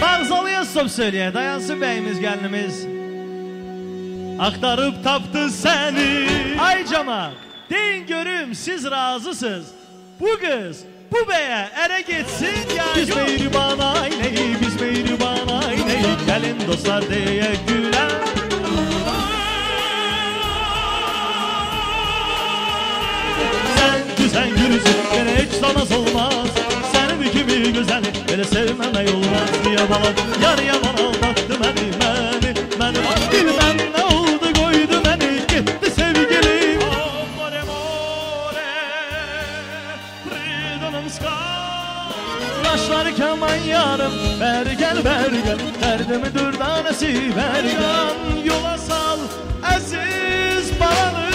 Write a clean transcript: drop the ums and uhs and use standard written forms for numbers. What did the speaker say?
Bağzalıya stop söyleye, dayansın bəyimiz, gəlinimiz. Aktarıp tapdı seni. Ay camaat, deyin görüm siz razısınız. Bu kız bu beye ere geçsin ya biz yok. Biz mehriban aileyi, biz mehriban aileyi. Gelin dostlar diye gülen. Sen güzel gülüsün, gene hiç sanaz olmaz. Senin gibi güzeli, böyle sevmemek olmaz. Yaman, yar yaman aldattı beni. Bilmem ne oldu koydu beni, gitti sevgilim. Amore, amore, freedom sky. Yaşlar keman yarım, ver gel, derdimi dürdanesi ver gel. Yola sal, aziz balanı.